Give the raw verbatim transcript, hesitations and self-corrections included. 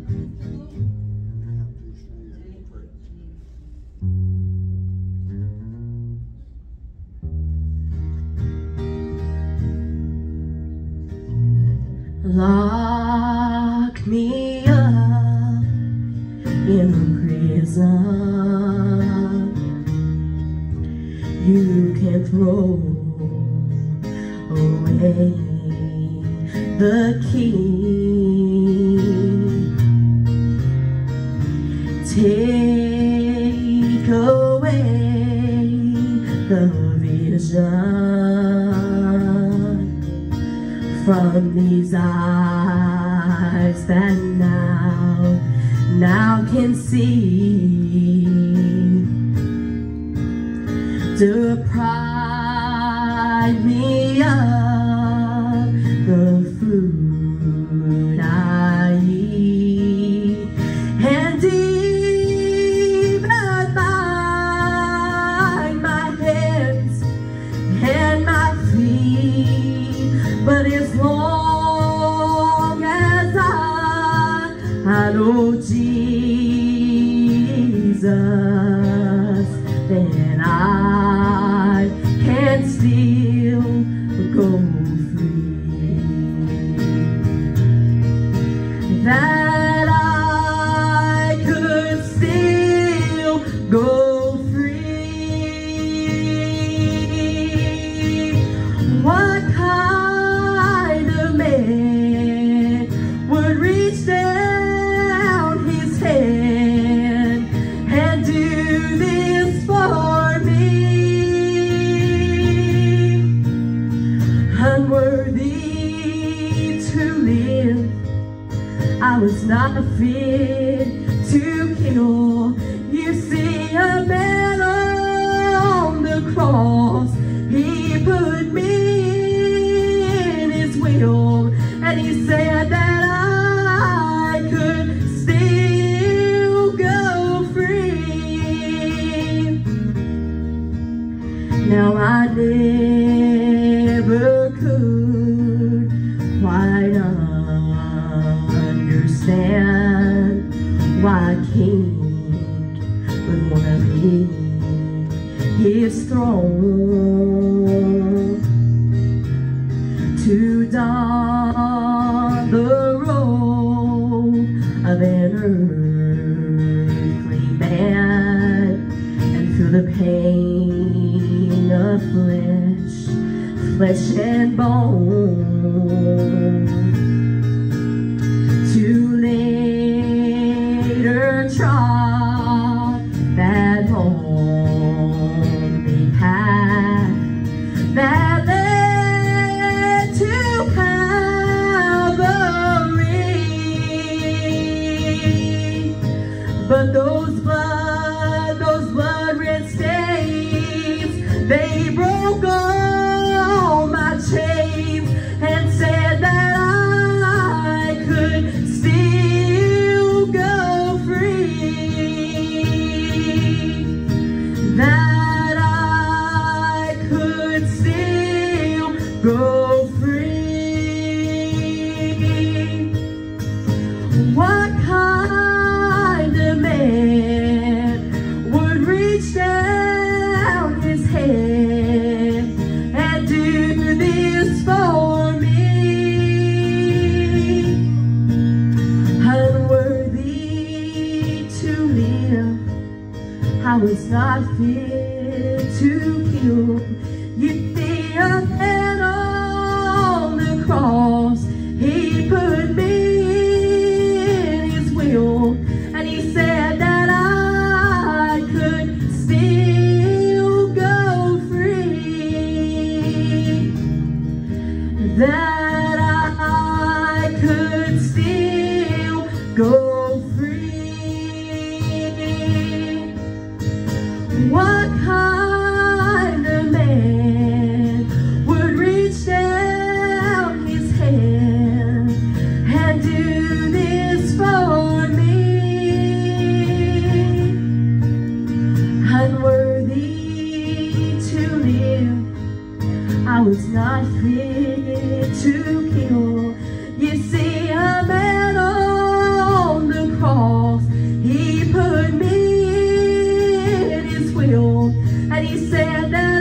Lock me up in a prison. You can throw away the key. Take away the vision from these eyes that now, now can see. Deprive me of the food I eat, and even bind my hands and my feet. But as long as I, I know Jesus, then I can still go free. That I could still go free. What kind of man would reach down his hand and do this for me? Unworthy to live, I was not fit to kill. You see, a man on the cross, he put me in his will, and he said that I could still go free. Now I never could quite understand why a king would want to leave his throne to don the robe of an earthly man and feel the pain of flesh, flesh and bone. To later trod that lonely path that led to Calvary. But those blood, those blood-red stains, they broke all my chains and said that I could still go free. That I could still go free. What kind of man would reach down his hand and do this for me? Unworthy to live, I was not fit to kill. You see, a man on the cross, he put me in his will, and he said that I could still go free. That I could still go free. What kind of man would reach down his hand and do this for me? Unworthy to live, I was not fit to kill. You see, a man on the And he said that